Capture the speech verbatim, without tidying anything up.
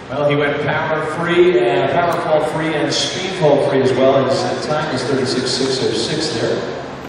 Well, he went power free and power fall free and speed fall free as well. His time is thirty-six six oh six there.